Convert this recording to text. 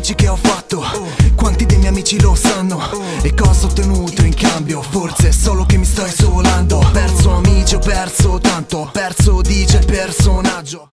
sacrifici che ho fatto, quanti dei miei amici lo sanno, e cosa ho ottenuto in cambio. Forse è solo che mi sto isolando. Ho perso amici, ho perso tanto, ho perso dice il personaggio.